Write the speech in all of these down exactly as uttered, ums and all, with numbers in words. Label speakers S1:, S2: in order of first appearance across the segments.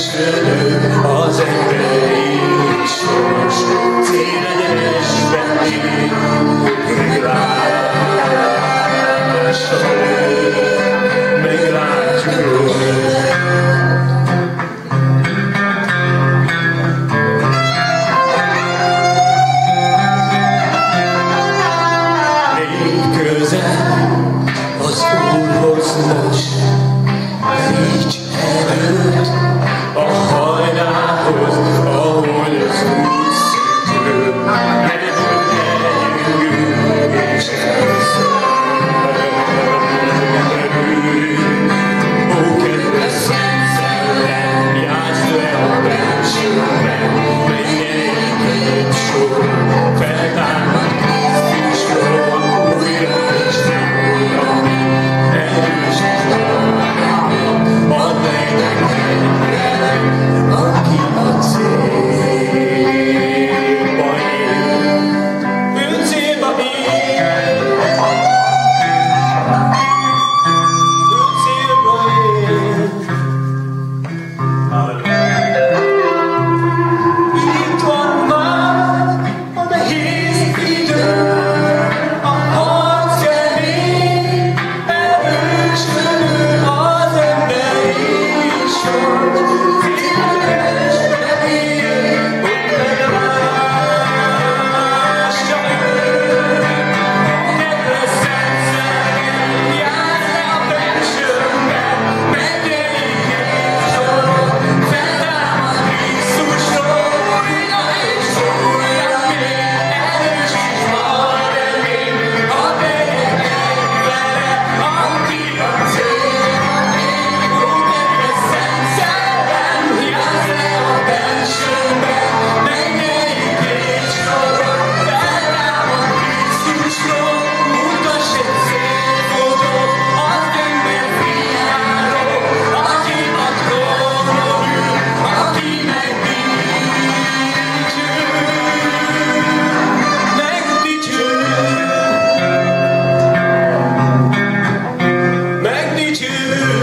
S1: Istenő az emberi sors, széledesben ég, meglássa őt, meglátjuk őt. Az Úrhoz most nincs erőt a hajnához, ahol az út szűkül. Menjünk, gyerünk, és elszörnyűjünk. Ó, kedves Szent Szellem, játszd le a bensőben, mennyeik egy sor, feltámad Krisztusról, újra és újra. Erős add meg nekem, aki a célba él. Ő célba él. Ő célba él. Itt van már a nehéz idő, a harc kemény, erősködő az emberi sor. Szélesbe él, hogy meglássa őt. Kedves Szent Szellem, járj le a bensőmben, mennyeik egy sor, feltámad Krisztusról, újra és újra még, erősíts a remény, hadd legyek egy vele, aki a célba ér. Ó, kedves Szent Szellem, járj le a bensőmben, mennyeik egy sor, feltámad Krisztusról, mutass egy célpontot, az ember fiáról, aki a trónon ül, aki megdicsül, megdicsül, megdicsül.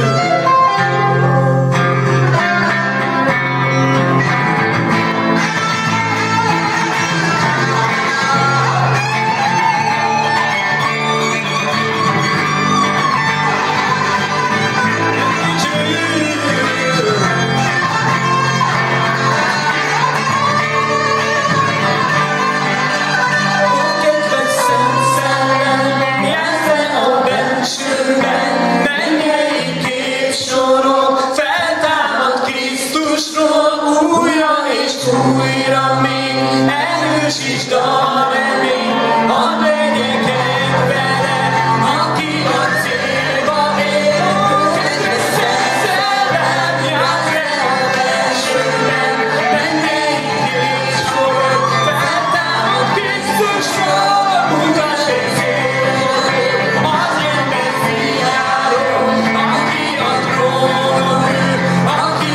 S1: Kedves Szent Szellem, járj le a bensőmben, mennyeik évsorok, feltámad Krisztusról, újra és újra még, erősítsd a reményt, hadd legyek egy vele, aki a célba ér. Kedves Szent Szellem, járj le a bensőmben, mennyeik évsorok, feltámad Krisztusról, mutass egy célpontot, az ember fiáról, aki a trónon ül, aki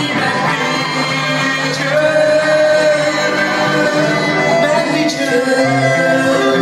S1: megdicsül, megdicsül.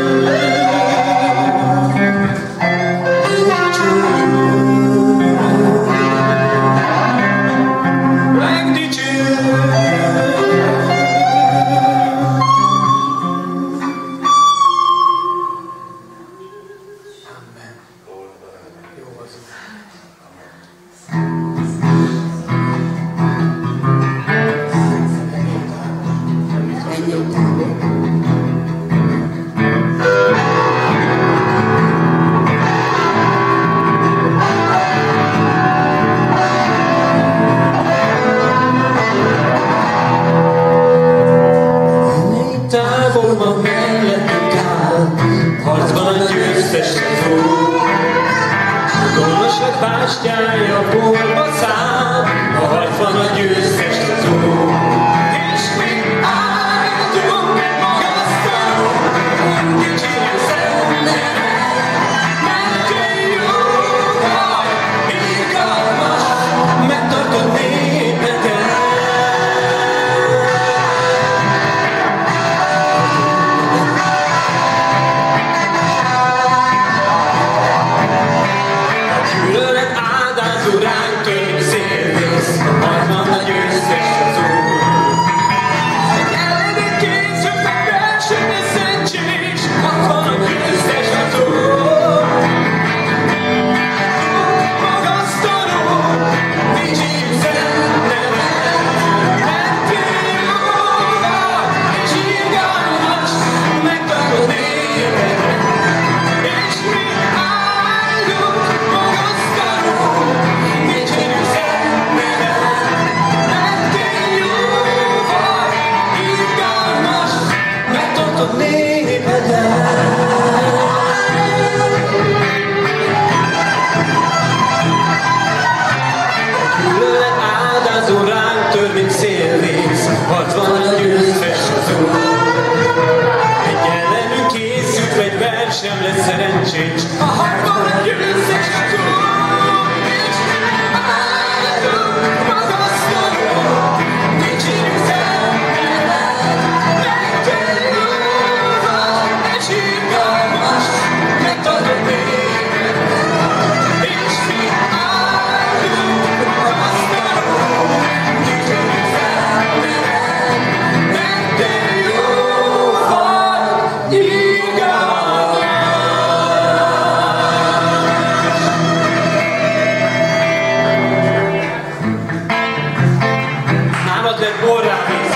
S2: Vigyázzon ránk, tör, mint szélvész, harcban a győztes az Úr. Egy ellenünk készült, egy versem lesz szerencsés, a harcban a győztes az Úr. És áldunk, magasztalunk, dicsérjük szent nevet, mert Te jó vagy, és irgalmas, megtartod téged. És mi áldunk, magasztalunk, dicsérjük szent nevet, mert Te jó vagy, irgalmas. Nálad lett borrá víz.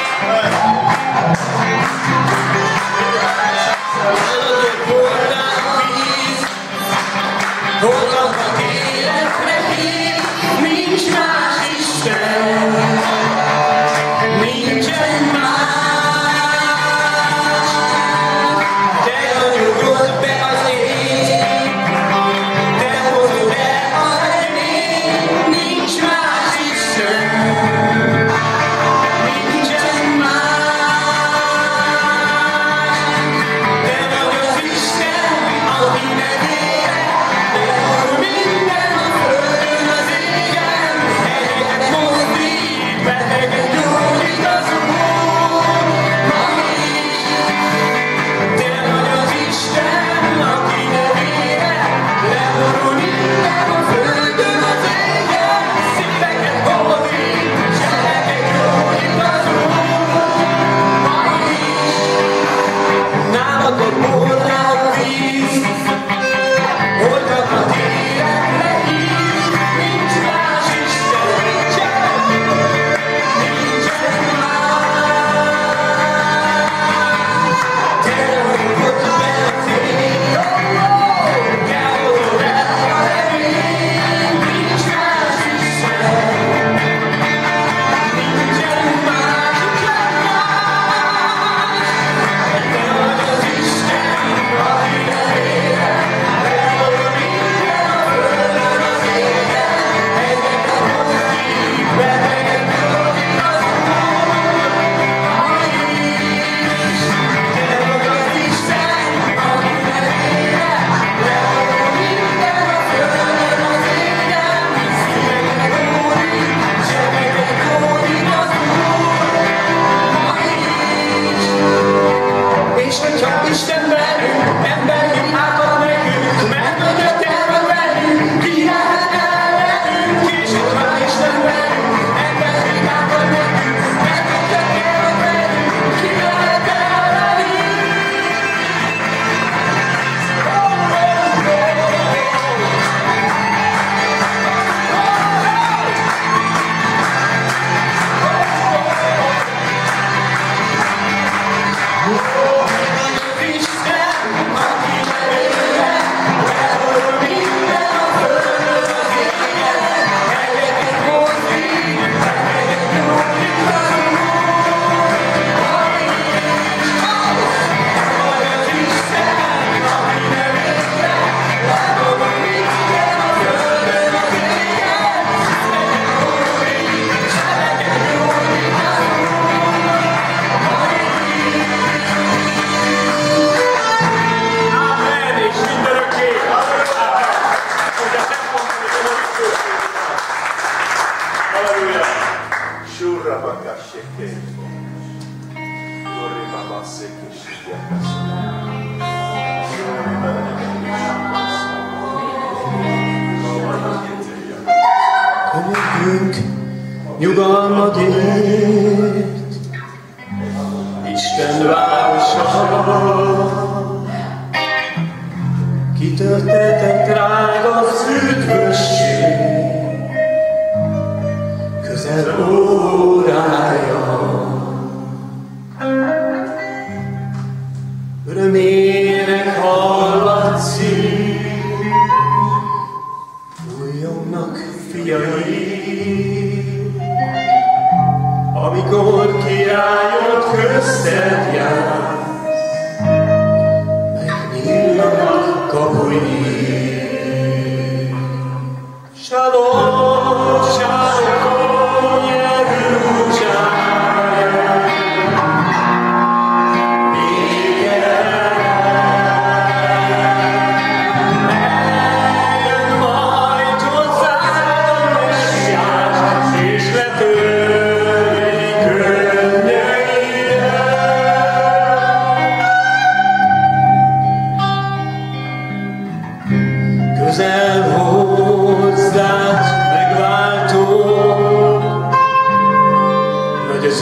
S2: Nálad lett borrá víz. Holtaknak életre hív, nincs más Isten, nincsen más. Te anyugod be az ég, te hozod el a remény, nincs más Isten, nincsen más. Te vagy az Isten, aki nevére leor minden a földön, az égen. Hegyeket mozdít, beteget gyógyít az Úr ma is. Te vagy az Isten, aki nevére leor minden a földön, az égen. Szíveket hódít, sebeket gyógyít az Úr ma is. Nálad lett borrá víz, holtaknak életre hív, nincs más Isten, nincsen, nincsen más. Te anyugod be az ég, te hozod el a remény, nincs más Isten, nincsen más, nincsen más. Te vagy az Isten, aki nevére leor minden a földön, az égen. Hegyeket mozdít, beteget gyógyít az Úr ma is. Te vagy az Isten, aki nevére leor minden a földön, az égen. Szíveket hódít, sebeket gyógyít az Úr ma is. És hogyha Isten velünk, ember mi átad nekünk, mert hogy a Te vagy velünk, ki lehet ellenünk. És hogyha Isten velünk, ember mi átad nekünk, mert hogy a Te vagy velünk, ki lehet ellenünk. Isten, aki nevére leor minden a földön, az égen. Hegyeket mozdít, beteget gyógyít az Úr ma is. Te vagy az Isten, aki nevére leor minden a földön, az égen. Szíveket hódít, sebeket gyógyít az Úr ma is. Amen, és mindörökké.
S3: Hogy a templomban is örökké. Halleluja. Surra bagasséké. Korri babaszéké sígyelmes. Surri
S2: Könyörgünk nyugalmat ért, Isten városa. Kitörtetett rád az üdvösség, közel órája. Örömének hallatszik, újjongnak fiai, amikor királyod közted jár, megnyílnak kapui. Shalom, shalom,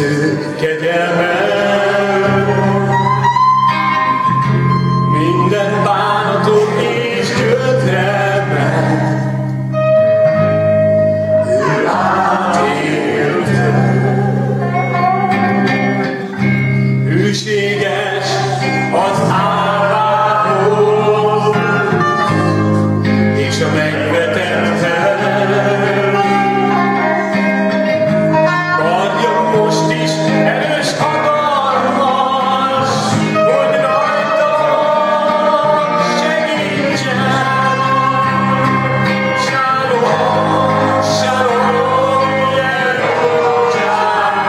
S2: ő kegyelme. Minden bánatot és gyötrelme ő átélte. Hűséges az állához és a megvetettel. Adja most is erős hatalmas, hogy rajta segítsen. Shalom, shalom, Jeruzsálem.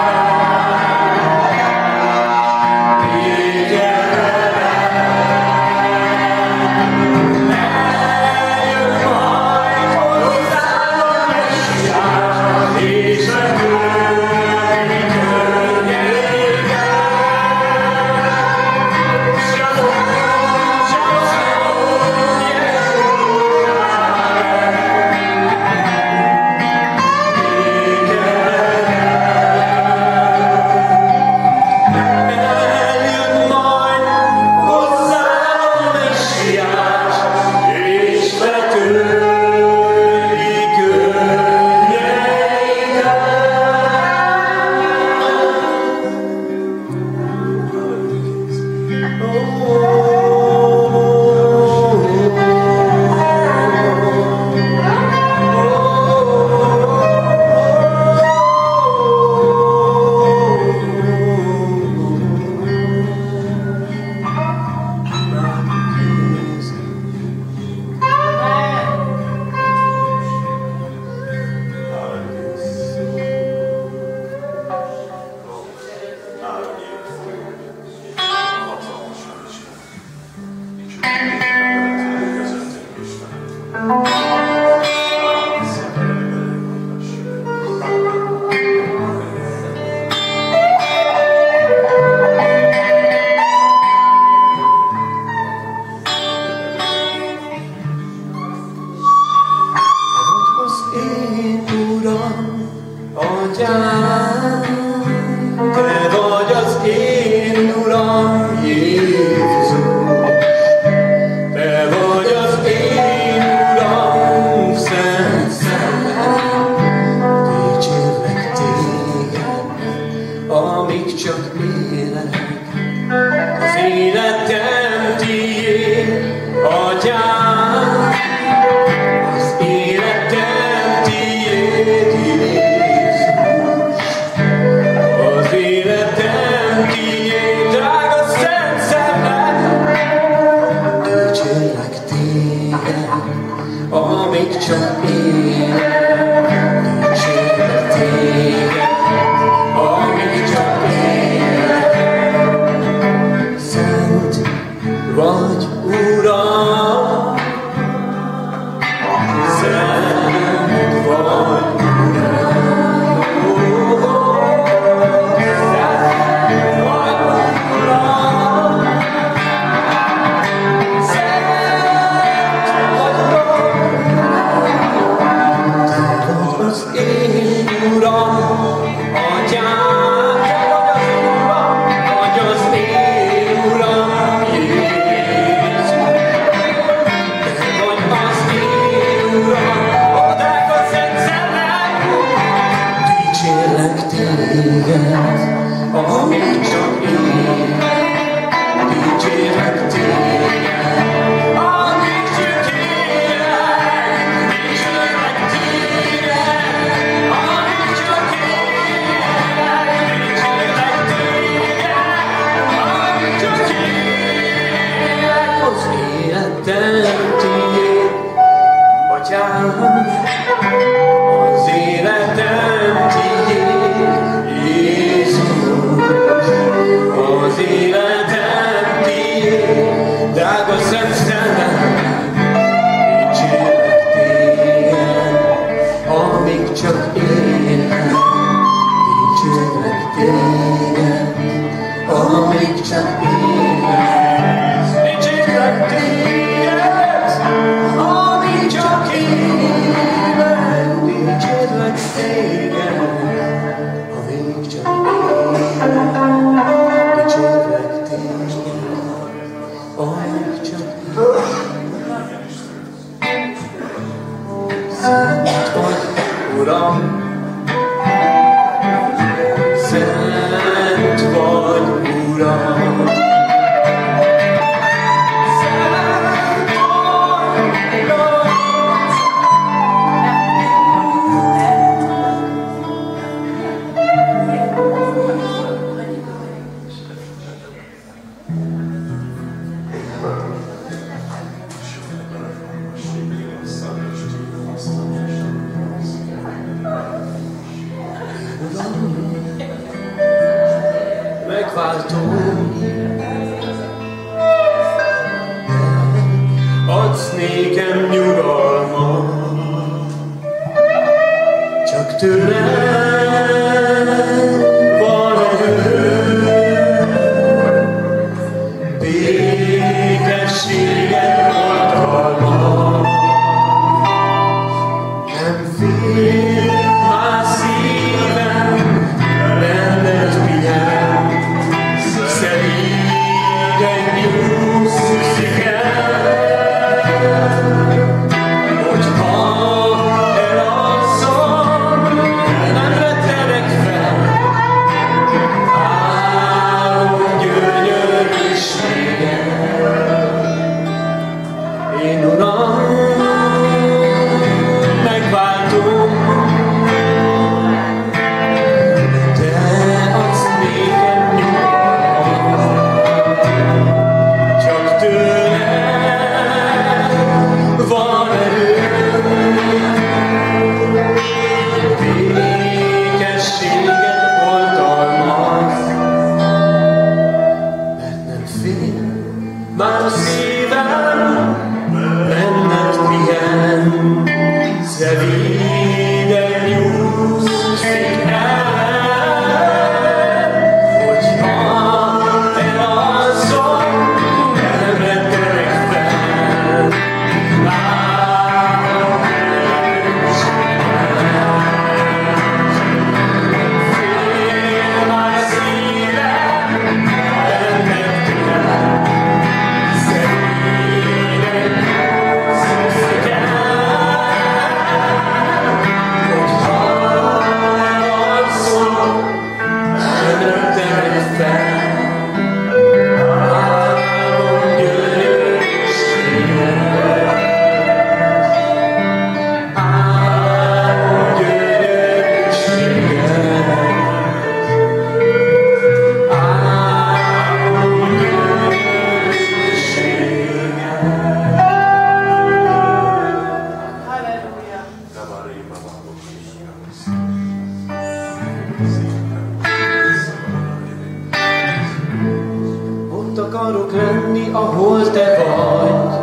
S2: Te vagy az én Uram, Jézus. Te vagy az én Uram, Szent Szellem. Dicsérlek téged, amíg csak élek. Az életem tiéd, Atyám. Az életem tiéd, Jézus. Az életem tiéd, drága Szent Szellem. Dicsérlek téged, amíg csak élek. Dicsérlek téged, amíg csak élek. Szent vagy, Uram, szent vagy, Uram, szent vagy, Uram, szent vagy, Uram. Te vagy az én Uram, Atyám, te vagy az én Uram, Jézus. Te vagy az én Uram, ó drága Szent Szellem. Dicsérlek téged, amíg csak élek. Dicsérlek téged, amíg csak élek. Dicsérlek téged, amíg csak élek. Dicsérlek téged, amíg csak élek. Az életem tiéd, Atyám. Az életem tiéd, Jézus. Az életem tiéd, drága Szent Szellem. Dicsérlek téged, amíg csak élek. Dicsérlek téged, amíg csak élek. Dicsérlek téged, amíg csak élek. Dicsérlek téged, amíg csak élek. Adsz nékem nyugalmat, csak tőled van erő, békességet oltalmat, nem fél már szívem, benned pihen, szerényen nyugszik el. Már a szívem benned pihen, szelíden nyugszik el, hogyha elalszom, nem rettenek fel. Álom fél már szívem benned pihen, ott akarok lenni, ahol te vagy,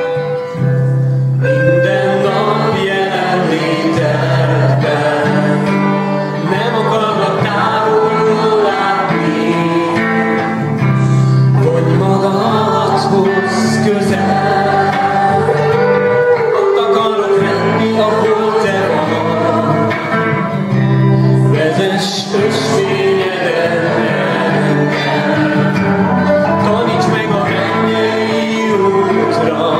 S2: minden nap jelenlétedben. Nem akarlak távolról látni, vonj magadhoz közel. Ott akarok lenni, ahol te vagy, vezess ösvényeden. Taníts meg a mennyei útra,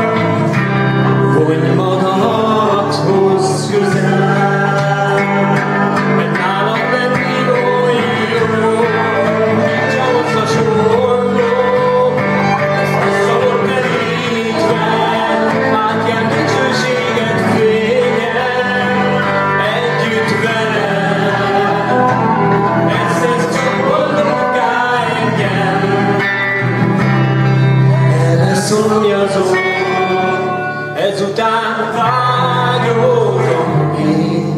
S2: vonj magadhoz közel, mert nálad lenni olyan jó, nincs ahhoz hasonló. Ezt asztalon terítve, átjár dicsőséget fényen, együtt veled. Ez tesz boldoggá engem, erre szomjazom, ezután vágyódom én.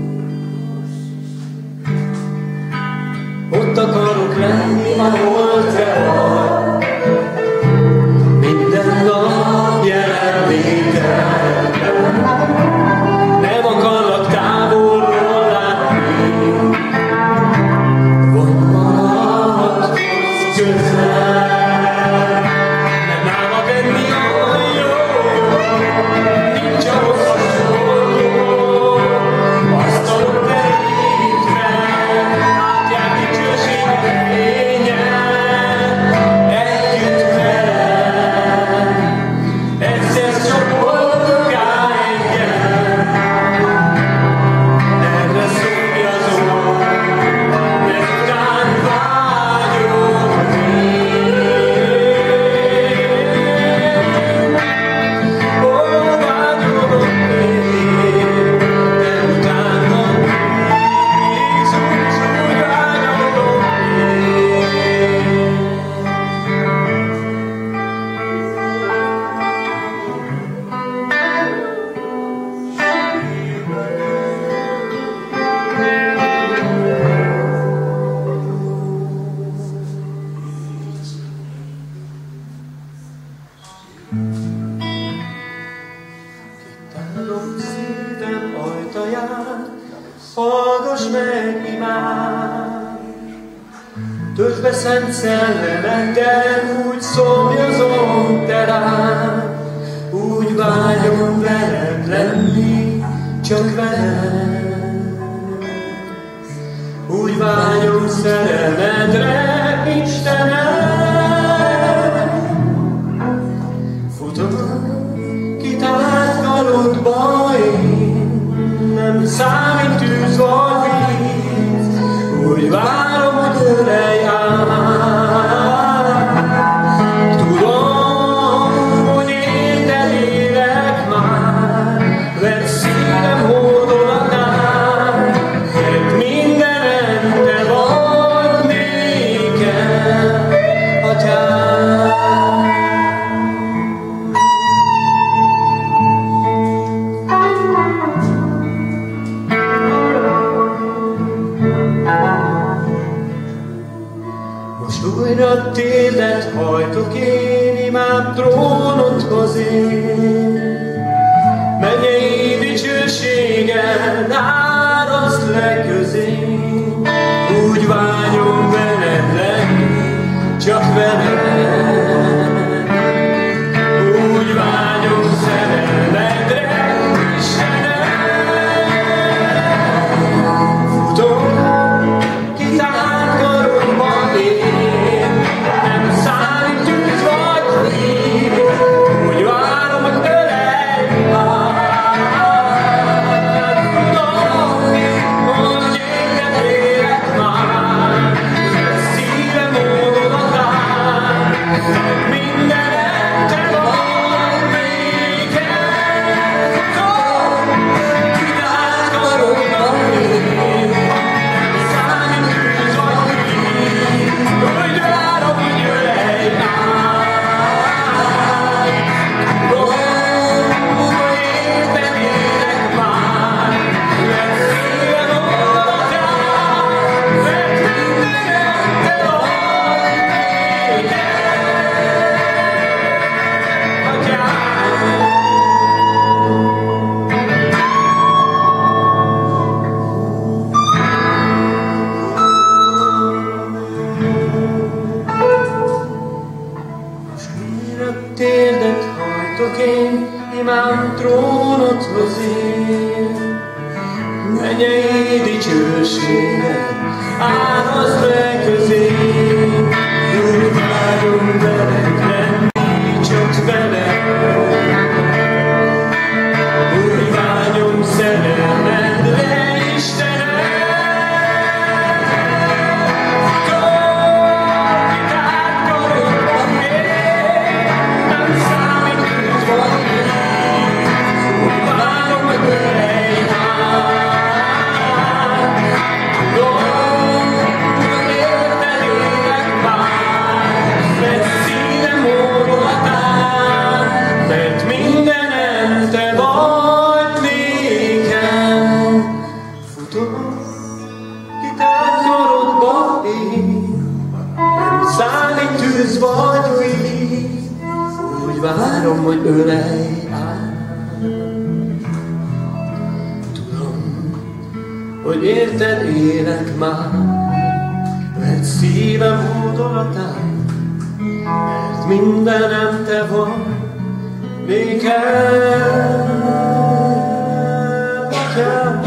S2: Ott akarok lenni, ahol te vagy, minden nap jelenlétedben. Nem akarlak távolról látni, vonj magadhoz közel. Mert nálad lenni olyan jó, nincs ahhoz hasonló. Asztalon terítve, átjár dicsőséget fényen, Kitárok szívem ajtaján, hallgass meg imád. Töltsd be szent szellemeddel, úgy szomjazom te rád. Úgy vágyom veled lenni, csak veled. Úgy vágyom szereledre, Istenem. Futok kitárt karodba én, nem számít tűz vagy víz. Úgy várom, hogy ölelj át. Tudom, hogy érted élek már, vedd szívem hódolatán, mert mindenem te vagy nékem, Atyám. Most újra térded hajtok én, imám trónodhoz én. Mennyei dicsőséged áraszt le közém. Úgy vágyom veled lenni, csak veled. Úgy vágyom szereledre, Istenem. Futok kitárt karodba én, nem számít tűz vagy víz. Úgy várom, hogy ölelj át. Tudom, hogy érted élek már, szívem hódolatán, mindenem te vagy nékem. Futok kitárt karodba én, nem számít tűz vagy víz. Úgy várom, hogy ölelj át. Tudom, hogy érted élek már, vedd szívem hódolatán, mert mindenem te vagy nékem, Atyám. Most újra térdet hajtok én, imám trónodhoz én. Mennyei dicsőséged árazd le közém. Úgy vágyom veled lenni, csak veled. Úgy vágyom szereledre, Istenem. Futok kitárt karodba én, nem számít tűz vagy víz. Úgy várom, hogy ölelj át. Tudom, hogy érted élek már, vedd szívem hódolatán, mert mindenem te vagy nékem. Futok kitárt karodba én, nem számít tűz vagy víz. Úgy várom, hogy ölelj át. Tudom, hogy érted élek már, vedd szívem hódolatán, mert mindenem te vagy nékem, Atyám.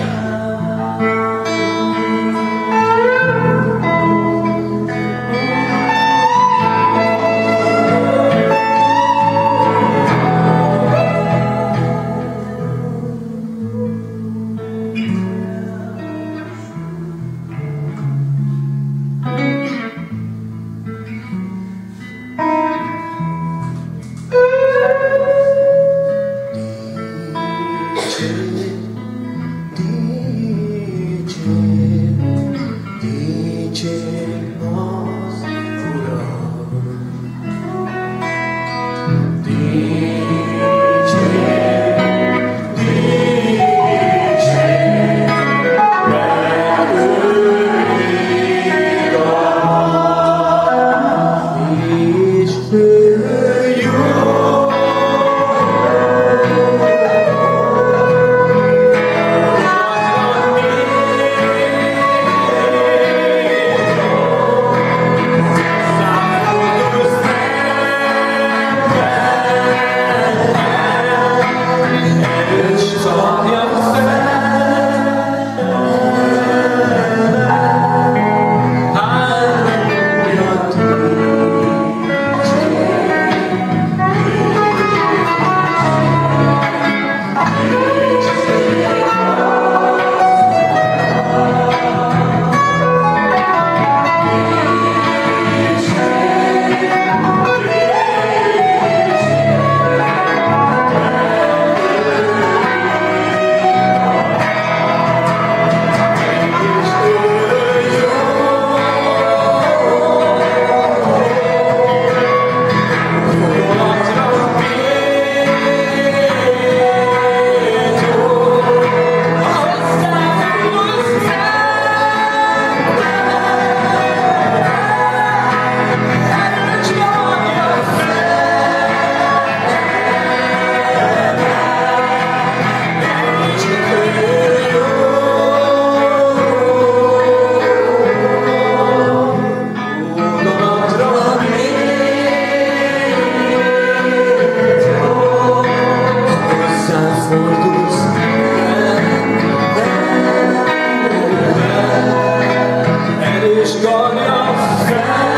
S2: karja fel.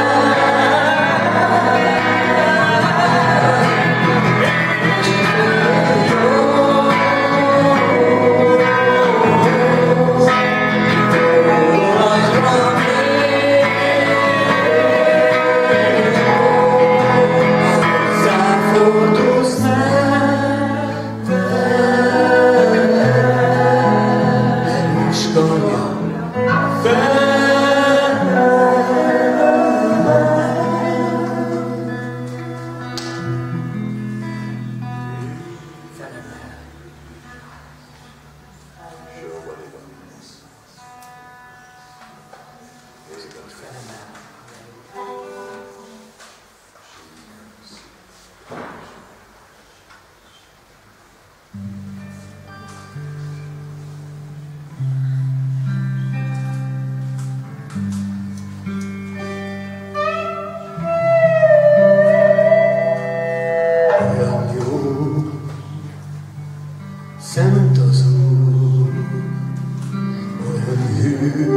S2: Szent az Úr, olyan hű,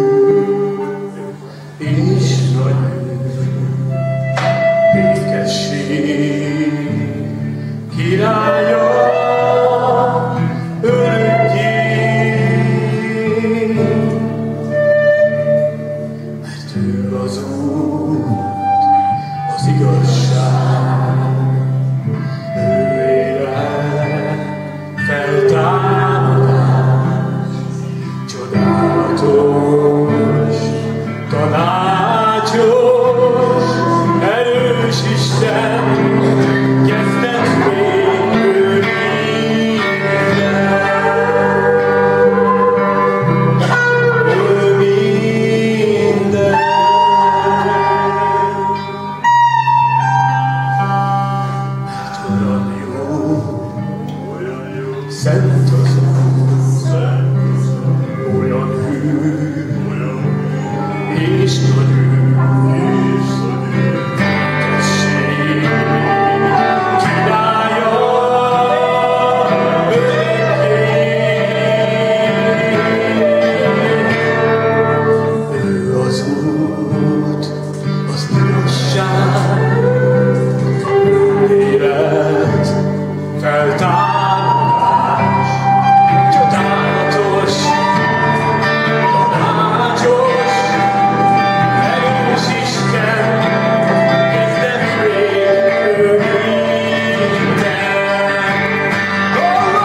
S2: és nagy békesség, királya örökké, mert ő az út, az igazság, ő élet, feltámadás, csodálatos, tanácsos, erős Isten, kezdet végül minden, ő minden. Mert olyan jó, szent az Úr, olyan hű, és nagy ő, békesség, királya örökké. Ő az út, az igazság, élet, feltámadás, csodálatos, tanácsos, erős Isten, kezdet végül minden. Oh, oh,